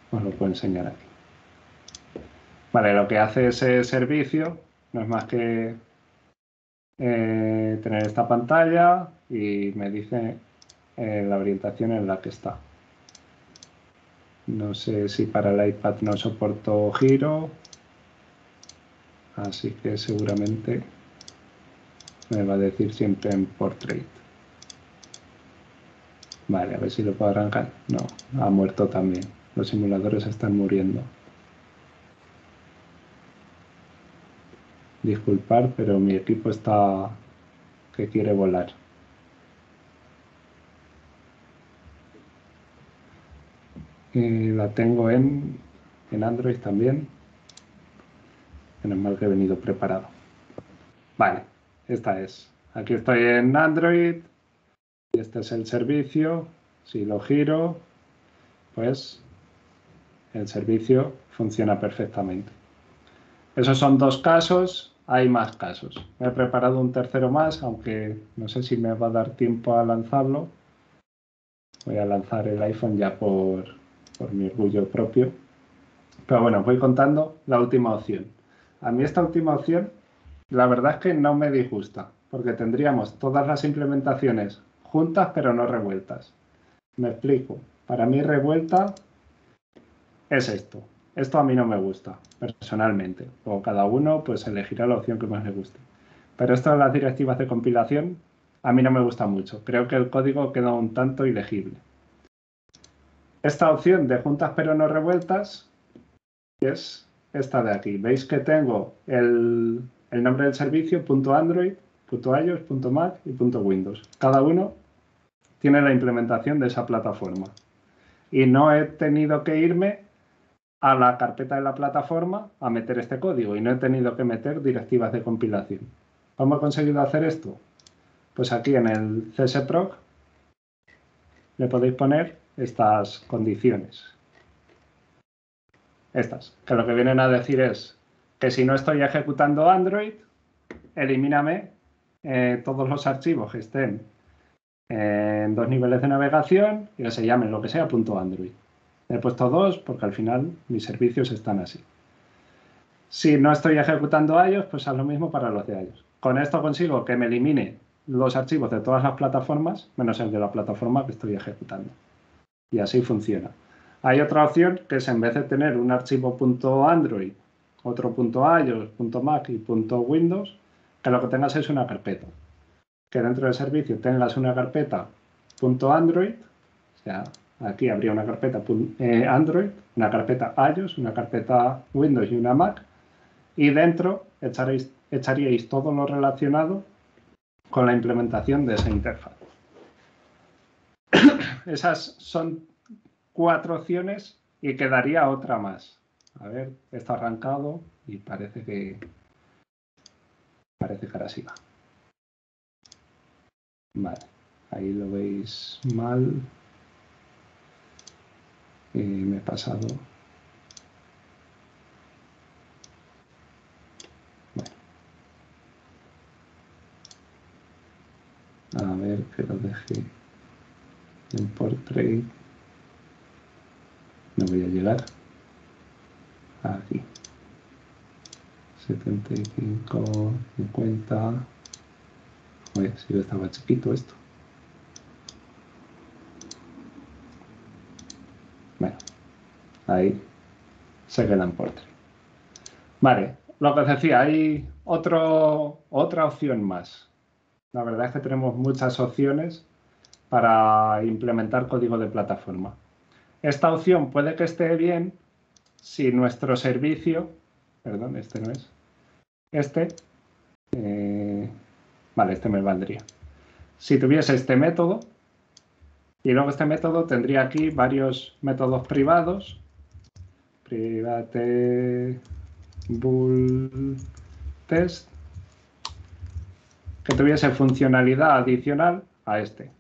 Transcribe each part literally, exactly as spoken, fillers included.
Os lo puedo enseñar aquí. Vale, lo que hace ese servicio no es más que eh, tener esta pantalla y me dice eh, la orientación en la que está. No sé si para el iPad no soporto giro, así que seguramente me va a decir siempre en Portrait. Vale, a ver si lo puedo arrancar. No, ha muerto también. Los simuladores están muriendo. Disculpad, pero mi equipo está que quiere volar. Y la tengo en, en Android también. Menos mal que he venido preparado. Vale, esta es. Aquí estoy en Android. Y este es el servicio. Si lo giro, pues el servicio funciona perfectamente. Esos son dos casos. Hay más casos. Me he preparado un tercero más, aunque no sé si me va a dar tiempo a lanzarlo. Voy a lanzar el iPhone ya por, por mi orgullo propio. Pero bueno, voy contando la última opción. A mí esta última opción, la verdad es que no me disgusta, porque tendríamos todas las implementaciones juntas pero no revueltas. Me explico. Para mí revuelta es esto. Esto a mí no me gusta, personalmente. O cada uno pues elegirá la opción que más le guste. Pero esto de las directivas de compilación, a mí no me gusta mucho. Creo que el código queda un tanto ilegible. Esta opción de juntas pero no revueltas es esta de aquí. Veis que tengo el, el nombre del servicio, .android, .ios, .mac y .windows. Cada uno tiene la implementación de esa plataforma. Y no he tenido que irme a la carpeta de la plataforma a meter este código y no he tenido que meter directivas de compilación. ¿Cómo he conseguido hacer esto? Pues aquí en el csproc le podéis poner estas condiciones. Estas, que lo que vienen a decir es que si no estoy ejecutando Android, elimíname eh, todos los archivos que estén en dos niveles de navegación y que se llamen lo que sea .android. He puesto dos porque al final mis servicios están así. Si no estoy ejecutando iOS, pues haz lo mismo para los de iOS. Con esto consigo que me elimine los archivos de todas las plataformas, menos el de la plataforma que estoy ejecutando. Y así funciona. Hay otra opción que es en vez de tener un archivo .android, otro .ios, .mac y .windows, que lo que tengas es una carpeta. Que dentro del servicio tengas una carpeta .android, o sea, aquí habría una carpeta eh, Android, una carpeta iOS, una carpeta Windows y una Mac, y dentro echaréis, echaríais todo lo relacionado con la implementación de esa interfaz. Esas son cuatro opciones y quedaría otra más. A ver, está arrancado y parece que parece que ahora sí va. Vale, ahí lo veis mal. Y me he pasado. Bueno. A ver que lo deje en Portrait. No voy a llegar. Aquí. setenta y cinco, cincuenta. Oye, si estaba chiquito esto. Bueno, ahí se queda en Portrait. Vale, lo que os decía, hay otro, otra opción más. La verdad es que tenemos muchas opciones para implementar código de plataforma. Esta opción puede que esté bien si nuestro servicio, perdón, este no es, este, eh, vale, este me valdría. Si tuviese este método, y luego este método tendría aquí varios métodos privados, private bool test, que tuviese funcionalidad adicional a este.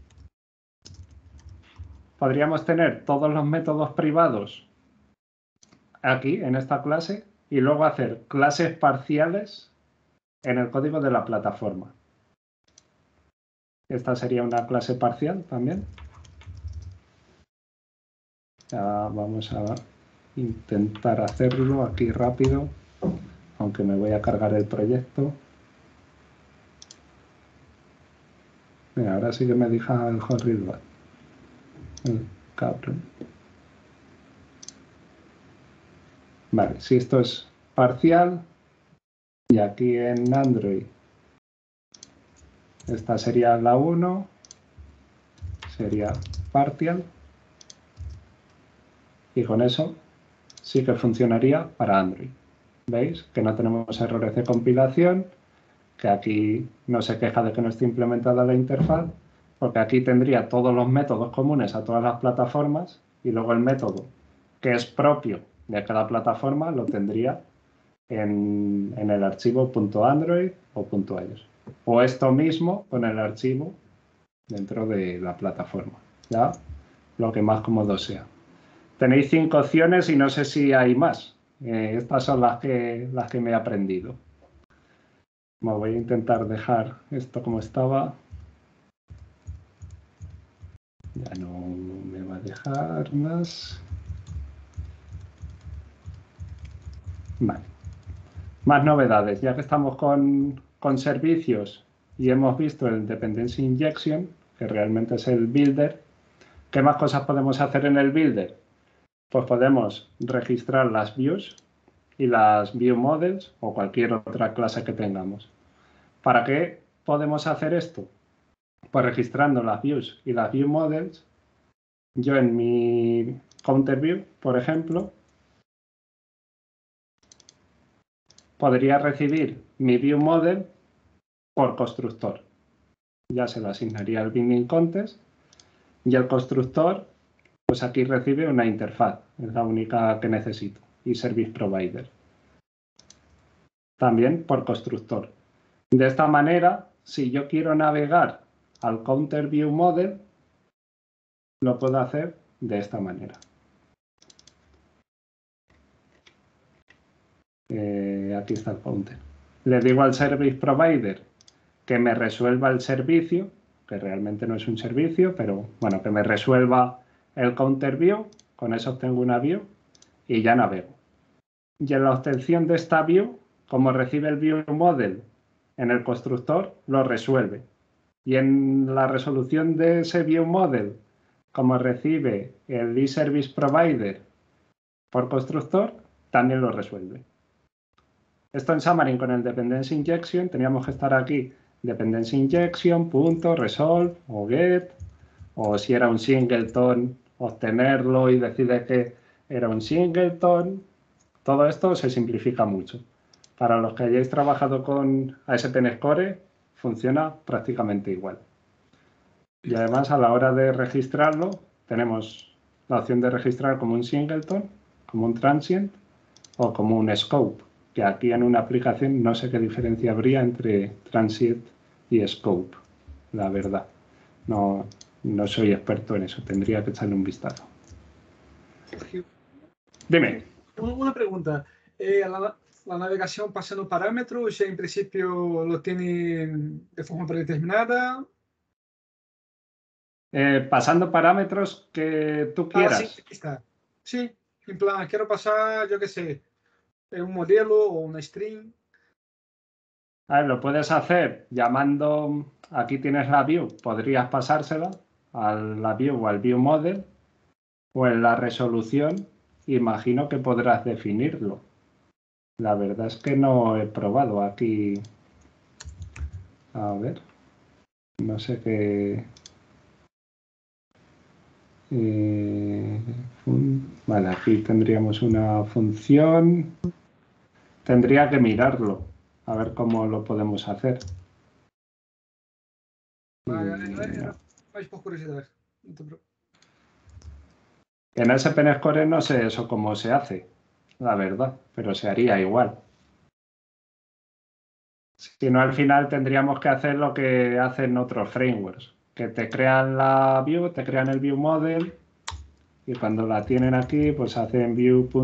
Podríamos tener todos los métodos privados aquí en esta clase y luego hacer clases parciales en el código de la plataforma. Esta sería una clase parcial también. Ya vamos a intentar hacerlo aquí rápido, aunque me voy a cargar el proyecto. Mira, ahora sí que me deja el hot reload. El cabrón. Vale, si esto es parcial, y aquí en Android esta sería la uno, sería partial, y con eso sí que funcionaría para Android. ¿Veis? Que no tenemos errores de compilación, que aquí no se queja de que no esté implementada la interfaz, porque aquí tendría todos los métodos comunes a todas las plataformas y luego el método que es propio de cada plataforma lo tendría en, en el archivo .android o .ios. O esto mismo con el archivo dentro de la plataforma, ¿ya? Lo que más cómodo sea. Tenéis cinco opciones y no sé si hay más. Eh, estas son las que, las que me he aprendido. Me voy a intentar dejar esto como estaba. Ya no me va a dejar más. Vale. Más novedades. Ya que estamos con, con servicios y hemos visto el Dependency Injection, que realmente es el builder, ¿qué más cosas podemos hacer en el builder? Pues podemos registrar las views y las view models o cualquier otra clase que tengamos. ¿Para qué podemos hacer esto? Pues registrando las views y las view models, yo en mi counter view, por ejemplo, podría recibir mi view model por constructor. Ya se lo asignaría al binding contest y el constructor, pues aquí recibe una interfaz, es la única que necesito, y service provider. También por constructor. De esta manera, si yo quiero navegar al counter view model, lo puedo hacer de esta manera. Eh, aquí está el counter. Le digo al service provider que me resuelva el servicio, que realmente no es un servicio, pero bueno, que me resuelva el counter view, con eso obtengo una view y ya navego. Y en la obtención de esta view, como recibe el view model en el constructor, lo resuelve. Y en la resolución de ese view model, como recibe el eService Provider por constructor, también lo resuelve. Esto en Xamarin con el Dependency Injection teníamos que estar aquí Dependency Injection, punto, resolve o get, o si era un singleton, obtenerlo y decide que era un singleton. Todo esto se simplifica mucho. Para los que hayáis trabajado con A S P N Score, funciona prácticamente igual. Y además a la hora de registrarlo, tenemos la opción de registrar como un singleton, como un transient o como un scope, que aquí en una aplicación no sé qué diferencia habría entre transient y scope, la verdad. No, no soy experto en eso, tendría que echarle un vistazo. Dime. Una pregunta. Eh, la, la navegación pasando parámetros, ya en principio lo tiene de forma predeterminada. Eh, pasando parámetros que tú quieras. Ah, sí, está. Sí, en plan, quiero pasar, yo qué sé, un modelo o una string. A ver, lo puedes hacer llamando, aquí tienes la view, podrías pasársela a la view o al view model, o en la resolución, imagino que podrás definirlo. La verdad es que no he probado aquí. A ver, no sé qué. Eh, vale, aquí tendríamos una función. Tendría que mirarlo, a ver cómo lo podemos hacer. Vale, vais por curiosidad. En S P N Score no sé eso cómo se hace, la verdad, pero se haría igual. Si no, al final tendríamos que hacer lo que hacen otros frameworks, que te crean la view, te crean el view model y cuando la tienen aquí, pues hacen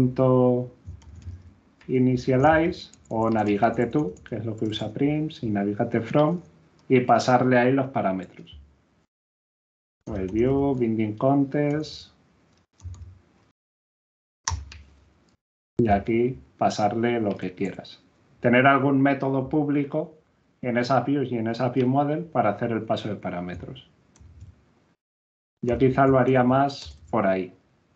view.initialize o navigate to, que es lo que usa Prims, y navigate from, y pasarle ahí los parámetros. O el view, binding contest. y aquí pasarle lo que quieras. Tener algún método público en esa views y en esa view model para hacer el paso de parámetros. Yo quizá lo haría más por ahí.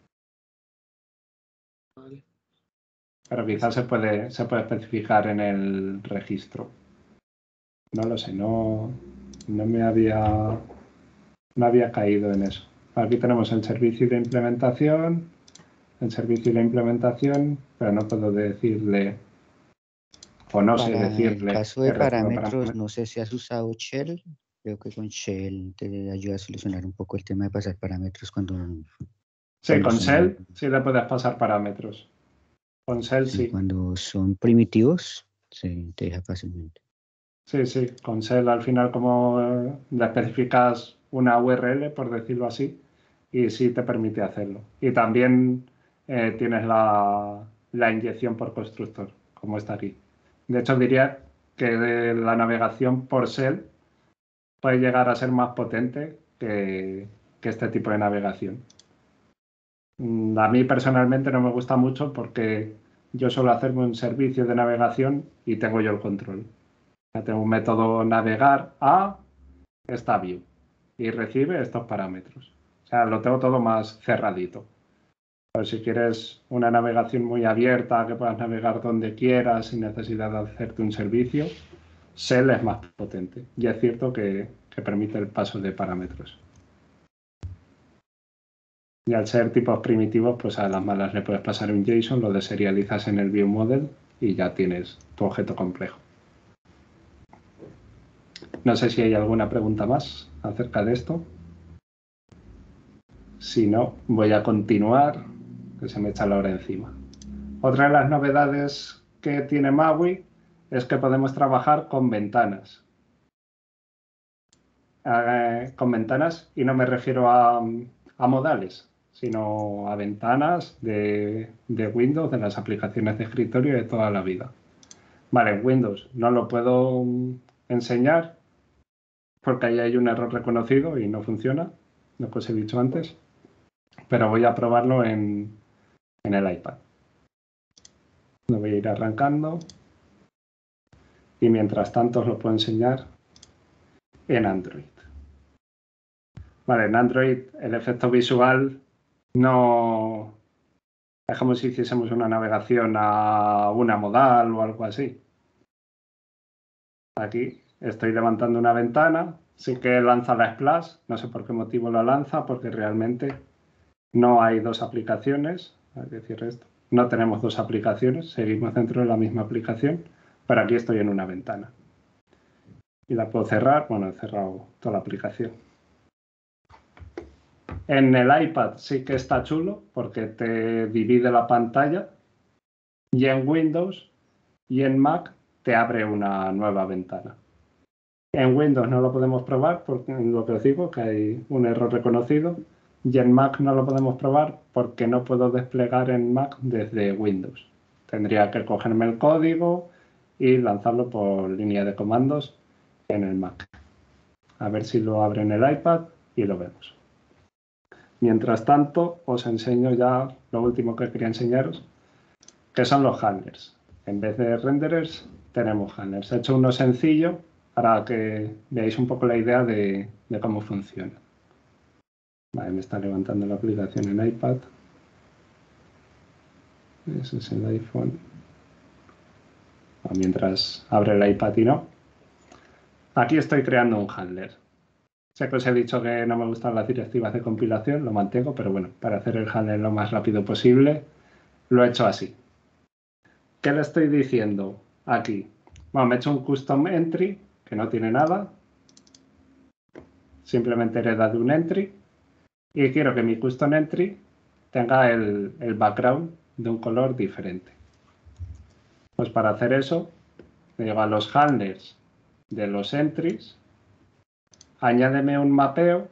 Vale. Pero quizás se puede, se puede especificar en el registro. No lo sé, no, no me había, no había caído en eso. Aquí tenemos el servicio de implementación, el servicio de implementación, pero no puedo decirle, o no sé Para el decirle, caso he de recibido parámetros, parámetros. no sé si has usado Shell. Creo que con Shell te ayuda a solucionar un poco el tema de pasar parámetros cuando... Sí, cuando con son, Shell sí le puedes pasar parámetros. Con Shell sí, sí. cuando son primitivos, sí, te deja fácilmente. Sí, sí, con Shell al final como eh, le especificas una U R L, por decirlo así, y sí te permite hacerlo. Y también eh, tienes la, la inyección por constructor, como está aquí. De hecho, diría que la navegación por Shell puede llegar a ser más potente que, que este tipo de navegación. A mí personalmente no me gusta mucho porque yo suelo hacerme un servicio de navegación y tengo yo el control. Ya tengo un método navegar a esta view y recibe estos parámetros. O sea, lo tengo todo más cerradito. Pero si quieres una navegación muy abierta, que puedas navegar donde quieras sin necesidad de hacerte un servicio, Shell es más potente. Y es cierto que, que permite el paso de parámetros. Y al ser tipos primitivos, pues a las malas le puedes pasar un JSON, lo deserializas en el view model y ya tienes tu objeto complejo. No sé si hay alguna pregunta más acerca de esto. Si no, voy a continuar, que se me echa la hora encima. Otra de las novedades que tiene MAUI es que podemos trabajar con ventanas. Eh, con ventanas, y no me refiero a, a modales, sino a ventanas de, de Windows, de las aplicaciones de escritorio de toda la vida. Vale, en Windows no lo puedo enseñar porque ahí hay un error reconocido y no funciona, lo que os he dicho antes, pero voy a probarlo en, en el iPad. Lo voy a ir arrancando y mientras tanto os lo puedo enseñar en Android. Vale, en Android el efecto visual no es como si hiciésemos una navegación a una modal o algo así. Aquí estoy levantando una ventana, sí que lanza la splash, no sé por qué motivo la lanza, porque realmente no hay dos aplicaciones. A ver, cierre esto. No tenemos dos aplicaciones, seguimos dentro de la misma aplicación, pero aquí estoy en una ventana. Y la puedo cerrar, bueno, he cerrado toda la aplicación. En el iPad sí que está chulo porque te divide la pantalla y en Windows y en Mac te abre una nueva ventana. En Windows no lo podemos probar porque lo que os digo, que hay un error reconocido, y en Mac no lo podemos probar porque no puedo desplegar en Mac desde Windows. Tendría que cogerme el código y lanzarlo por línea de comandos en el Mac. A ver si lo abre en el iPad y lo vemos. Mientras tanto, os enseño ya lo último que quería enseñaros, que son los handlers. En vez de renderers, tenemos handlers. He hecho uno sencillo para que veáis un poco la idea de, de cómo funciona. Vale, me está levantando la aplicación en iPad. Ese es el iPhone. Mientras abre el iPad y no. Aquí estoy creando un handler. Sé que os he dicho que no me gustan las directivas de compilación, lo mantengo, pero bueno, para hacer el handler lo más rápido posible, lo he hecho así. ¿Qué le estoy diciendo aquí? Bueno, me he hecho un custom entry que no tiene nada. Simplemente hereda de un entry. Y quiero que mi custom entry tenga el, el background de un color diferente. Pues para hacer eso, le digo a los handlers de los entries, añádeme un mapeo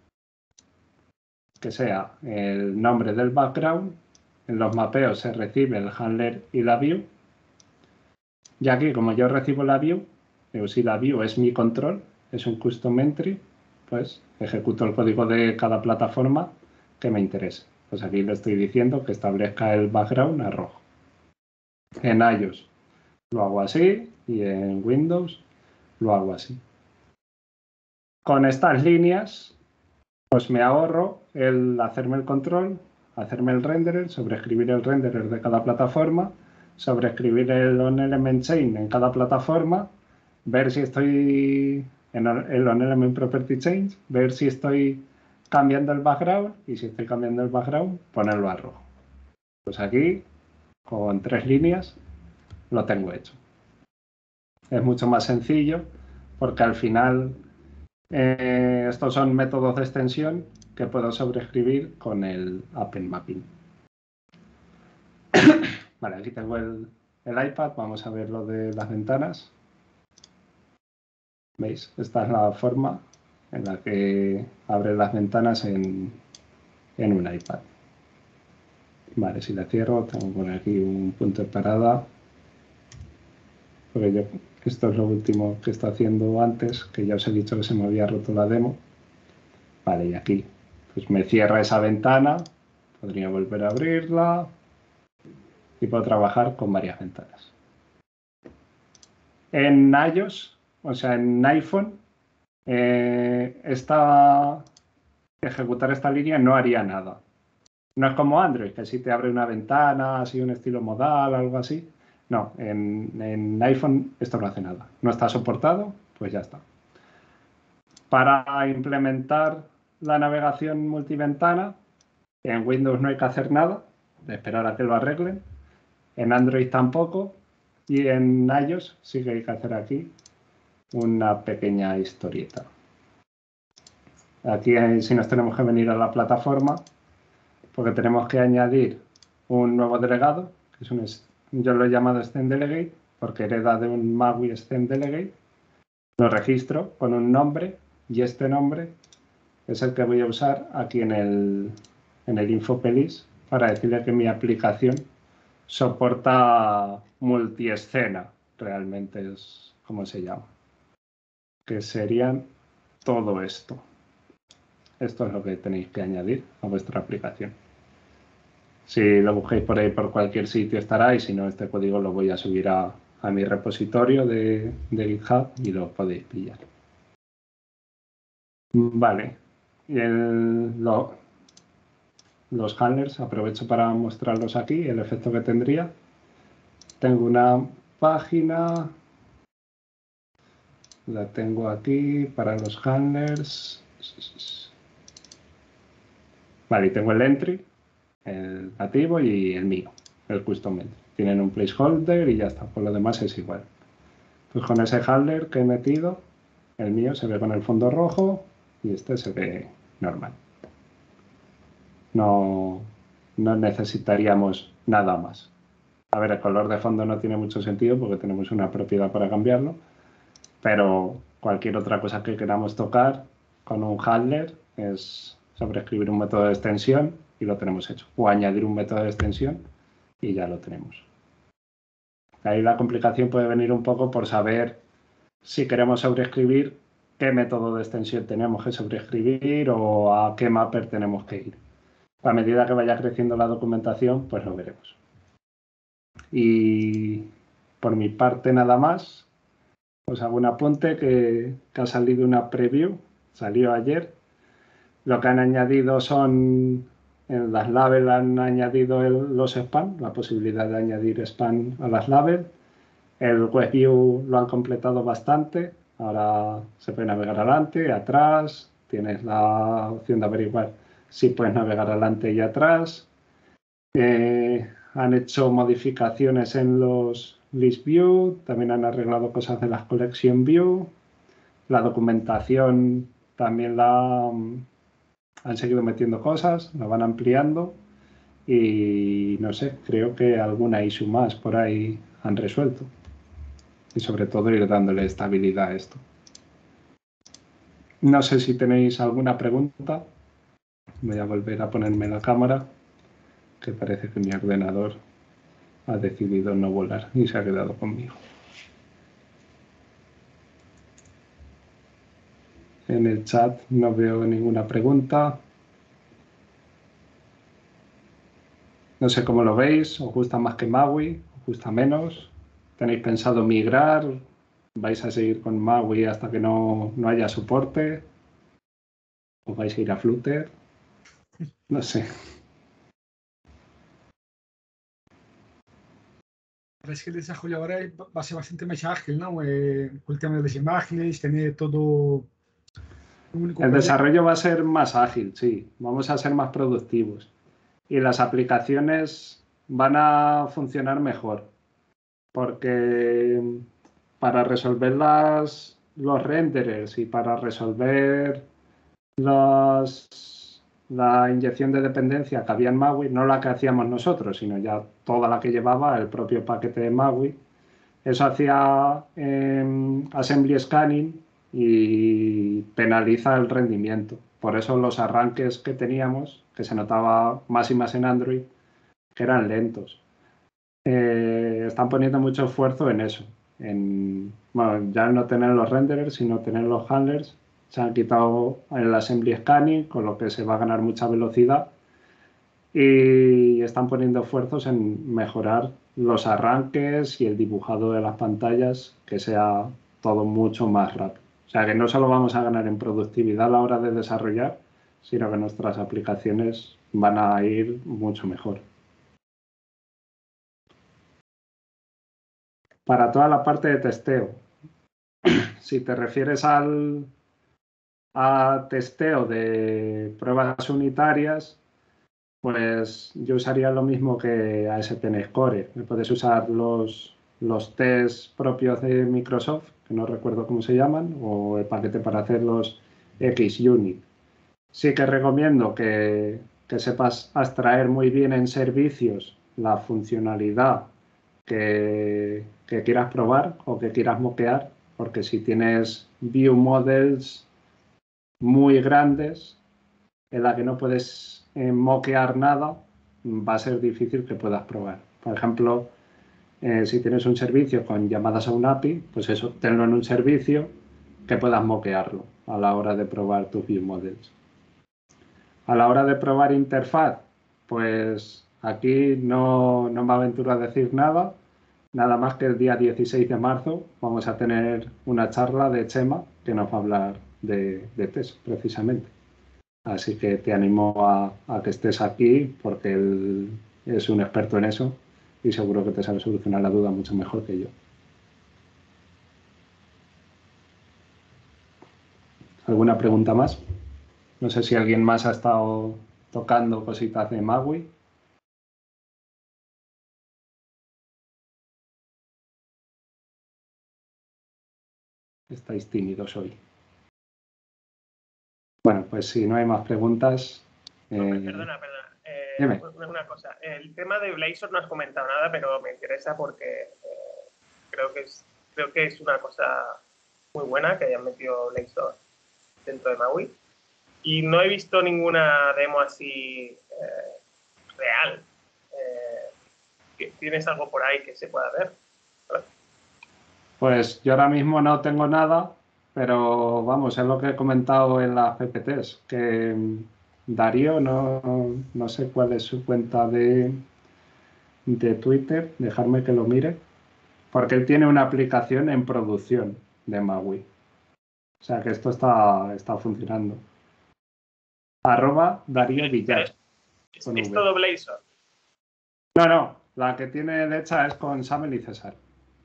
que sea el nombre del background. En los mapeos se recibe el handler y la view. Y aquí, como yo recibo la view, digo, si la view es mi control, es un custom entry, pues ejecuto el código de cada plataforma que me interese. Pues aquí le estoy diciendo que establezca el background a rojo. En iOS lo hago así y en Windows lo hago así. Con estas líneas, pues me ahorro el hacerme el control, hacerme el renderer, sobreescribir el renderer de cada plataforma, sobreescribir el onElementChain en cada plataforma, ver si estoy en el onElement Property Change, ver si estoy cambiando el background y si estoy cambiando el background, ponerlo a rojo. Pues aquí, con tres líneas, lo tengo hecho. Es mucho más sencillo porque al final eh, estos son métodos de extensión que puedo sobreescribir con el Append Mapping. Vale, aquí tengo el, el iPad. Vamos a ver lo de las ventanas. ¿Veis? Esta es la forma en la que abre las ventanas en, en un iPad. Vale, si la cierro, tengo que poner aquí un punto de parada. Porque yo, esto es lo último que está haciendo antes, que ya os he dicho que se me había roto la demo. Vale, y aquí pues me cierra esa ventana. Podría volver a abrirla. Y puedo trabajar con varias ventanas. En iOS, o sea, en iPhone, eh, esta, ejecutar esta línea no haría nada. No es como Android, que si te abre una ventana, así un estilo modal, algo así. No, en, en iPhone esto no hace nada. No está soportado, pues ya está. Para implementar la navegación multiventana, en Windows no hay que hacer nada, de esperar a que lo arreglen. En Android tampoco. Y en iOS sí que hay que hacer aquí una pequeña historieta. Aquí sí nos tenemos que venir a la plataforma porque tenemos que añadir un nuevo delegado, que es un, yo lo he llamado Extend Delegate porque hereda de un MAUI Extend Delegate. Lo registro con un nombre y este nombre es el que voy a usar aquí en el, en el InfoPelis para decirle que mi aplicación soporta multiescena, realmente es como se llama, que serían todo esto. Esto es lo que tenéis que añadir a vuestra aplicación. Si lo busquéis por ahí por cualquier sitio estará, y si no, este código lo voy a subir a, a mi repositorio de, de GitHub y lo podéis pillar. Vale, y el, lo, los handlers aprovecho para mostrarlos aquí, el efecto que tendría. Tengo una página, la tengo aquí para los handlers. Vale, y tengo el entry, el nativo y el mío, el custom entry. Tienen un placeholder y ya está, por lo demás es igual. Pues con ese handler que he metido, el mío se ve con el fondo rojo y este se ve normal. No, no necesitaríamos nada más. A ver, el color de fondo no tiene mucho sentido porque tenemos una propiedad para cambiarlo, pero cualquier otra cosa que queramos tocar con un handler es sobreescribir un método de extensión y lo tenemos hecho. O añadir un método de extensión y ya lo tenemos. Ahí la complicación puede venir un poco por saber si queremos sobreescribir, qué método de extensión tenemos que sobreescribir o a qué mapper tenemos que ir. A medida que vaya creciendo la documentación, pues lo veremos. Y por mi parte nada más, os hago un apunte que, que ha salido una preview, salió ayer. Lo que han añadido son, en las labels han añadido el, los spam, la posibilidad de añadir spam a las labels. El WebView lo han completado bastante, ahora se puede navegar adelante, atrás, tienes la opción de averiguar si puedes navegar adelante y atrás. Eh, han hecho modificaciones en los List View, también han arreglado cosas de las Collection View. La documentación también la han seguido metiendo cosas, la van ampliando y no sé, creo que alguna issue más por ahí han resuelto. Y sobre todo ir dándole estabilidad a esto. No sé si tenéis alguna pregunta. Voy a volver a ponerme la cámara, que parece que mi ordenador ha decidido no volar y se ha quedado conmigo. En el chat no veo ninguna pregunta. No sé cómo lo veis, ¿os gusta más que MAUI? gusta menos? ¿Tenéis pensado migrar? ¿Vais a seguir con Maui hasta que no, no haya soporte? ¿O vais a ir a Flutter? No sé. Parece que el desarrollo ahora va a ser bastante más ágil, ¿no? Eh, con el tema de las imágenes, tener todo un único El proyecto. desarrollo va a ser más ágil, sí. Vamos a ser más productivos. Y las aplicaciones van a funcionar mejor. Porque para resolver las, los renderers y para resolver los, la inyección de dependencia que había en Maui, no la que hacíamos nosotros, sino ya toda la que llevaba el propio paquete de Maui, eso hacía eh, assembly scanning y penaliza el rendimiento. Por eso los arranques que teníamos, que se notaba más y más en Android, que eran lentos. Eh, están poniendo mucho esfuerzo en eso. En, bueno, ya no tener los renderers, sino tener los handlers. Se han quitado el assembly scanning, con lo que se va a ganar mucha velocidad. Y están poniendo esfuerzos en mejorar los arranques y el dibujado de las pantallas, que sea todo mucho más rápido. O sea que no solo vamos a ganar en productividad a la hora de desarrollar, sino que nuestras aplicaciones van a ir mucho mejor. Para toda la parte de testeo, si te refieres al a testeo de pruebas unitarias, pues yo usaría lo mismo que A S P N Score. Puedes usar los, los tests propios de Microsoft, que no recuerdo cómo se llaman, o el paquete para hacer los X-Unit. Sí que recomiendo que, que sepas abstraer muy bien en servicios la funcionalidad que, que quieras probar o que quieras moquear, porque si tienes view models muy grandes en la que no puedes eh, moquear nada, va a ser difícil que puedas probar. Por ejemplo, eh, si tienes un servicio con llamadas a un A P I, pues eso, tenlo en un servicio que puedas moquearlo a la hora de probar tus view models. A la hora de probar interfaz, pues aquí no, no me aventuro a decir nada, nada más que el día dieciséis de marzo vamos a tener una charla de Chema que nos va a hablar de, de test, precisamente. Así que te animo a, a que estés aquí porque él es un experto en eso y seguro que te sabe solucionar la duda mucho mejor que yo. ¿Alguna pregunta más? No sé si alguien más ha estado tocando cositas de Maui. Estáis tímidos hoy. Bueno, pues si no hay más preguntas... Eh... No, perdona, perdona. Eh, una cosa. El tema de Blazor no has comentado nada, pero me interesa porque eh, creo, que es, creo que es una cosa muy buena que hayan metido Blazor dentro de Maui. Y no he visto ninguna demo así eh, real. Eh, ¿Tienes algo por ahí que se pueda ver? ¿Vale? Pues yo ahora mismo no tengo nada, pero vamos, es lo que he comentado en las P P Ts, que Darío, no, no sé cuál es su cuenta de, de Twitter, dejarme que lo mire, porque él tiene una aplicación en producción de Maui. O sea que esto está, está funcionando. Arroba Darío Villar. ¿Es, es todo Blazor? No, no, la que tiene de hecha es con Samuel y César.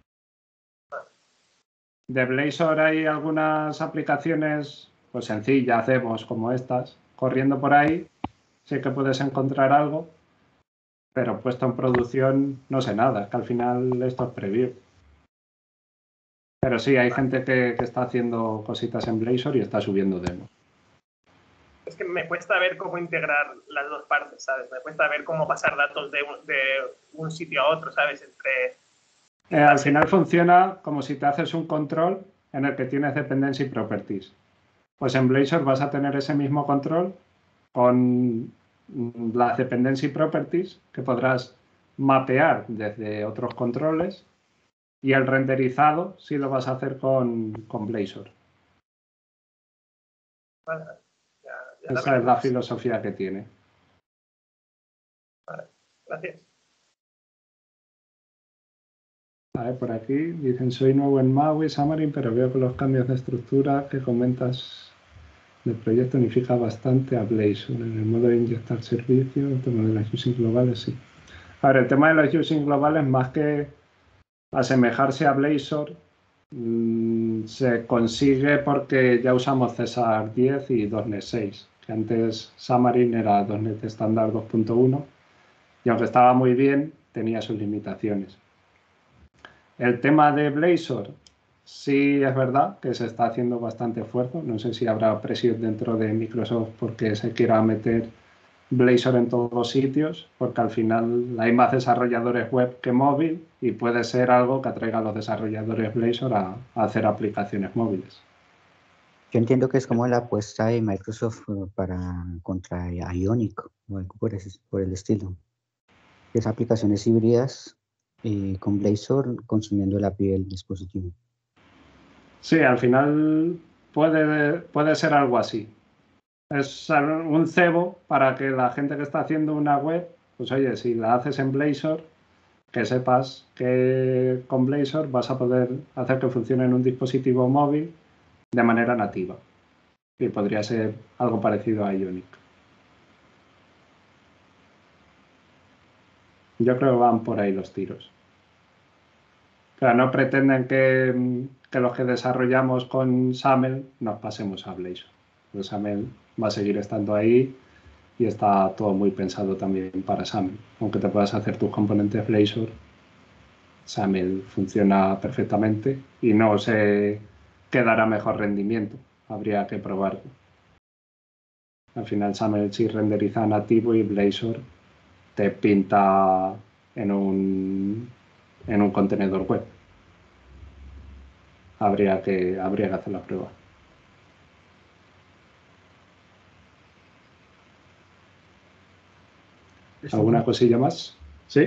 De Blazor hay algunas aplicaciones pues sencillas, hacemos como estas, corriendo por ahí, sí que puedes encontrar algo, pero puesto en producción no sé nada, es que al final esto es preview. Pero sí, hay gente que, que está haciendo cositas en Blazor y está subiendo demos. Es que me cuesta ver cómo integrar las dos partes, ¿sabes? Me cuesta ver cómo pasar datos de un, de un sitio a otro, ¿sabes? Entre... Eh, al final funciona como si te haces un control en el que tienes dependency properties. Pues en Blazor vas a tener ese mismo control con las dependency properties que podrás mapear desde otros controles y el renderizado sí lo vas a hacer con, con Blazor. Vale, ya, ya Esa es la filosofía que tiene. Vale, gracias. A ver, por aquí dicen, soy nuevo en Maui, Xamarin, pero veo que los cambios de estructura que comentas del proyecto unifica bastante a Blazor. En el modo de inyectar servicios, el tema de los using globales, sí. A ver, el tema de los using globales, más que asemejarse a Blazor, mmm, se consigue porque ya usamos César diez y dos net seis, que antes Xamarin era dos net estándar dos punto uno, y aunque estaba muy bien, tenía sus limitaciones. El tema de Blazor, sí es verdad que se está haciendo bastante esfuerzo. No sé si habrá presión dentro de Microsoft porque se quiera meter Blazor en todos los sitios, porque al final hay más desarrolladores web que móvil y puede ser algo que atraiga a los desarrolladores Blazor a, a hacer aplicaciones móviles. Yo entiendo que es como la apuesta de Microsoft para contra Ionic o algo por, ese, por el estilo. Es aplicaciones híbridas eh, con Blazor consumiendo la A P I del dispositivo. Sí, al final puede, puede ser algo así. Es un cebo para que la gente que está haciendo una web, pues oye, si la haces en Blazor, que sepas que con Blazor vas a poder hacer que funcione en un dispositivo móvil de manera nativa. Y podría ser algo parecido a Ionic. Yo creo que van por ahí los tiros. Claro, no pretenden que, que los que desarrollamos con SAML nos pasemos a Blazor. El SAML va a seguir estando ahí y está todo muy pensado también para SAML. Aunque te puedas hacer tus componentes Blazor, SAML funciona perfectamente y no se quedará mejor rendimiento. Habría que probarlo. Al final SAML sí renderiza nativo y Blazor te pinta en un, en un contenedor web. Habría que, habría que hacer la prueba. ¿Alguna cosilla más? ¿Sí?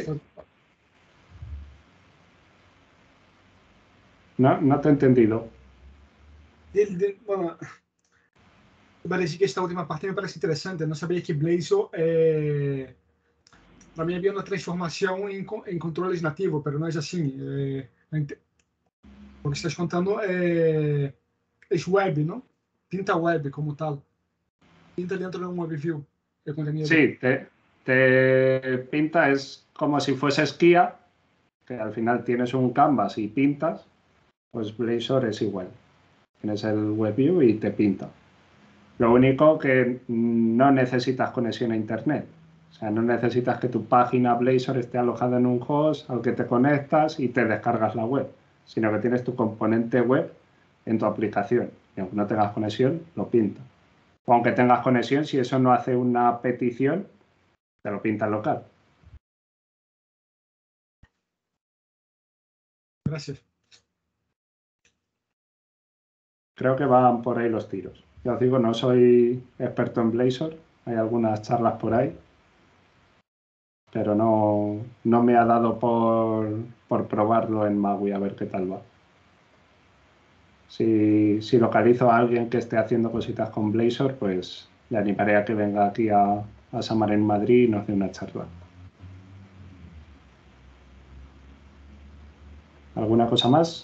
No, no te he entendido. De, de, bueno, me parece que esta última parte me parece interesante. No sabía que Blazor eh, también había una transformación en, en controles nativos, pero no es así. Eh, lo que estás contando eh, es web, ¿no? Pinta web como tal. Pinta dentro de un web view el contenido. Sí, te, te pinta, es como si fuese Skia, que al final tienes un canvas y pintas, pues Blazor es igual. Tienes el WebView y te pinta. Lo único que no necesitas conexión a internet. O sea, no necesitas que tu página Blazor esté alojada en un host al que te conectas y te descargas la web, sino que tienes tu componente web en tu aplicación. Y aunque no tengas conexión, lo pinta. O aunque tengas conexión, si eso no hace una petición, te lo pinta en local. Gracias. Creo que van por ahí los tiros. Ya os digo, no soy experto en Blazor. Hay algunas charlas por ahí. Pero no, no me ha dado por, por probarlo en Maui a ver qué tal va. Si, si localizo a alguien que esté haciendo cositas con Blazor, pues le animaré a que venga aquí a, a Xamarin Madrid y nos dé una charla. ¿Alguna cosa más?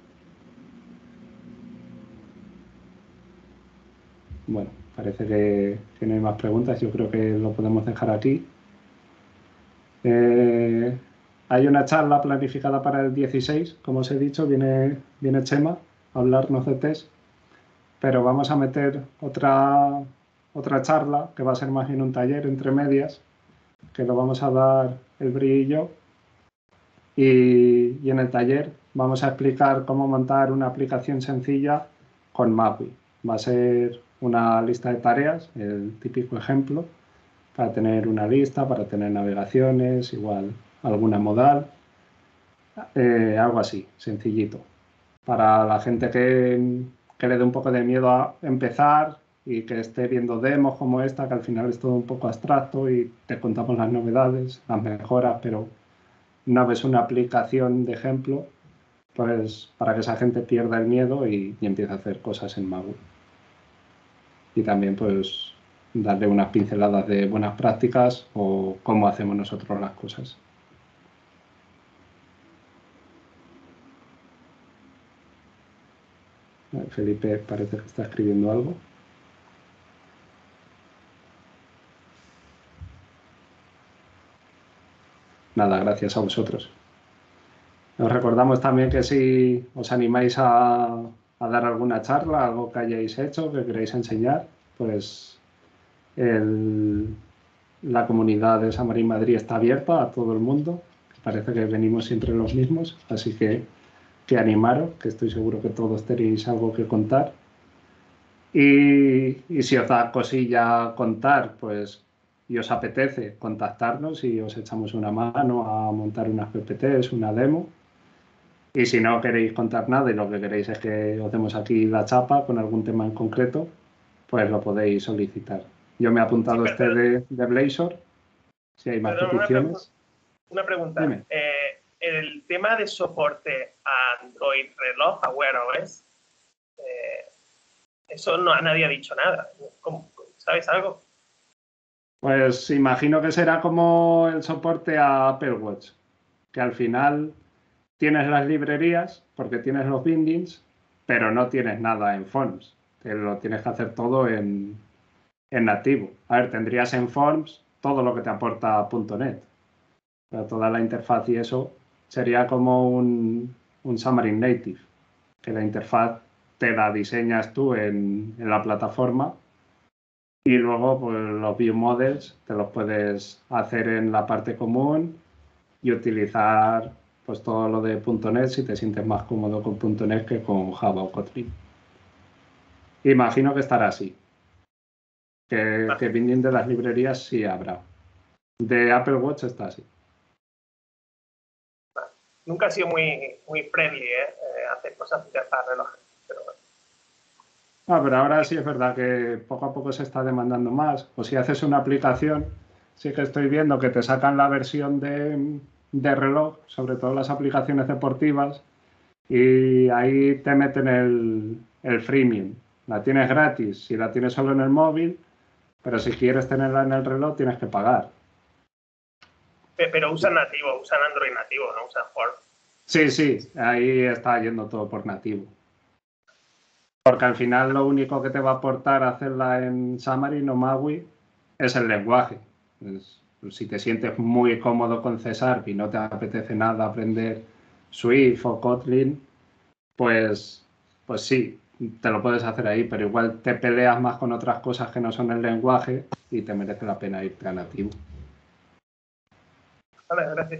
Bueno, parece que, que no hay más preguntas. Yo creo que lo podemos dejar aquí. Eh, hay una charla planificada para el dieciséis, como os he dicho, viene, viene Chema a hablarnos de test, pero vamos a meter otra, otra charla que va a ser más bien un taller entre medias, que lo vamos a dar el Bri y yo, y, y en el taller vamos a explicar cómo montar una aplicación sencilla con Maui. Va a ser una lista de tareas, el típico ejemplo, para tener una lista, para tener navegaciones, igual alguna modal, eh, algo así, sencillito. Para la gente que, que le dé un poco de miedo a empezar y que esté viendo demos como esta, que al final es todo un poco abstracto y te contamos las novedades, las mejoras, pero no ves una aplicación de ejemplo, pues para que esa gente pierda el miedo y, y empiece a hacer cosas en Maui. Y también pues darle unas pinceladas de buenas prácticas o cómo hacemos nosotros las cosas. Felipe parece que está escribiendo algo. Nada, gracias a vosotros. Os recordamos también que si os animáis a, a dar alguna charla, algo que hayáis hecho, que queréis enseñar, pues el, la comunidad de Xamarin Madrid está abierta a todo el mundo. Parece que venimos siempre los mismos, así que, que animaros, que estoy seguro que todos tenéis algo que contar. Y, y si os da cosilla contar, pues y os apetece contactarnos y os echamos una mano a montar unas P P Ts, una demo. Y si no queréis contar nada y lo que queréis es que os demos aquí la chapa con algún tema en concreto, pues lo podéis solicitar. Yo me he apuntado sí, este de, de Blazor, si hay más perdón, peticiones. Una pregunta. Una pregunta. Eh, el tema de soporte a Android reloj, a Wear O S, eh, eso no, nadie ha dicho nada. ¿Cómo? ¿Sabes algo? Pues imagino que será como el soporte a Apple Watch, que al final tienes las librerías porque tienes los bindings, pero no tienes nada en Forms. Te lo tienes que hacer todo en, en nativo. A ver, tendrías en Forms todo lo que te aporta punto net. Pero toda la interfaz y eso sería como un, un Xamarin Native, que la interfaz te la diseñas tú en, en la plataforma y luego pues, los view models te los puedes hacer en la parte común y utilizar pues todo lo de punto net si te sientes más cómodo con punto net que con Java o Kotlin. Imagino que estará así. Que, que binding de las librerías sí habrá. De Apple Watch está así. Nunca ha sido muy, muy friendly, ¿eh? Eh, hacer cosas para relojes. Pero... Ah, pero ahora sí es verdad que poco a poco se está demandando más. O si haces una aplicación, sí que estoy viendo que te sacan la versión de, de reloj, sobre todo las aplicaciones deportivas, y ahí te meten el, el freemium. La tienes gratis si la tienes solo en el móvil, pero si quieres tenerla en el reloj tienes que pagar. Pero usan nativo, usan Android nativo, no usan Form. Sí, sí, ahí está yendo todo por nativo. Porque al final lo único que te va a aportar hacerla en Xamarin o Maui es el lenguaje. Es, si te sientes muy cómodo con C Sharp y no te apetece nada aprender Swift o Kotlin, pues, pues sí, te lo puedes hacer ahí, pero igual te peleas más con otras cosas que no son el lenguaje y te merece la pena irte a nativo. Vale, gracias.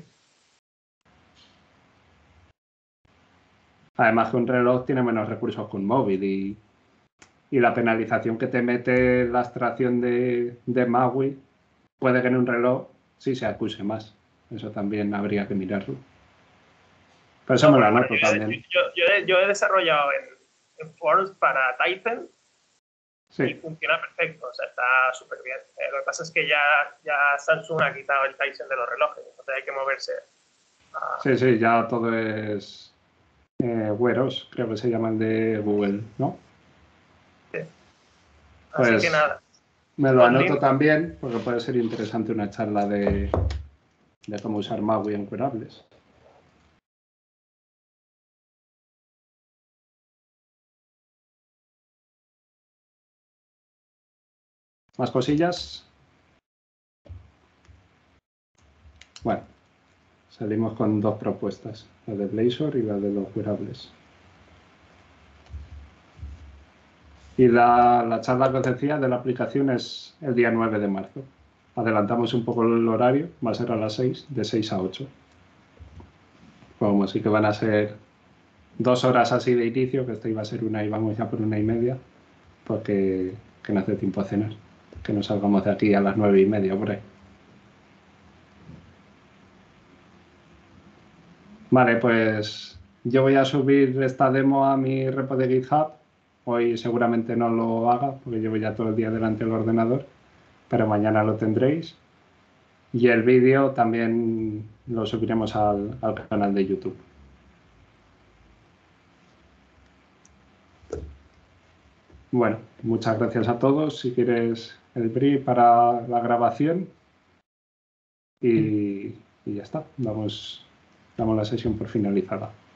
Además que un reloj tiene menos recursos que un móvil y, y la penalización que te mete la abstracción de, de Maui puede que en un reloj sí se acuse más. Eso también habría que mirarlo. Pero eso no, me lo anoto yo, también. Yo, yo, he, yo he desarrollado en, en Forms para Titan sí. Y funciona perfecto, o sea, está súper bien. Eh, lo que pasa es que ya, ya Samsung ha quitado el Titan de los relojes, entonces hay que moverse. A... Sí, sí, ya todo es eh, Wear O S, creo que se llama el de Google, ¿no? Sí. Así pues que nada. Me lo anoto link. También, porque puede ser interesante una charla de, de cómo usar Maui en wearables. ¿Más cosillas? Bueno, salimos con dos propuestas, la de Blazor y la de los wearables. Y la, la charla que os decía de la aplicación es el día nueve de marzo. Adelantamos un poco el horario, va a ser a las seis, de seis a ocho. Como así que van a ser dos horas así de inicio, que esto iba a ser una y vamos ya por una y media, porque que no hace tiempo a cenar, que nos salgamos de aquí a las nueve y media por ahí. Vale, pues yo voy a subir esta demo a mi repo de GitHub. Hoy seguramente no lo haga porque llevo ya todo el día delante del ordenador, pero mañana lo tendréis. Y el vídeo también lo subiremos al, al canal de YouTube. Bueno, muchas gracias a todos. Si quieres el brief para la grabación. Y, y ya está. Damos, damos la sesión por finalizada.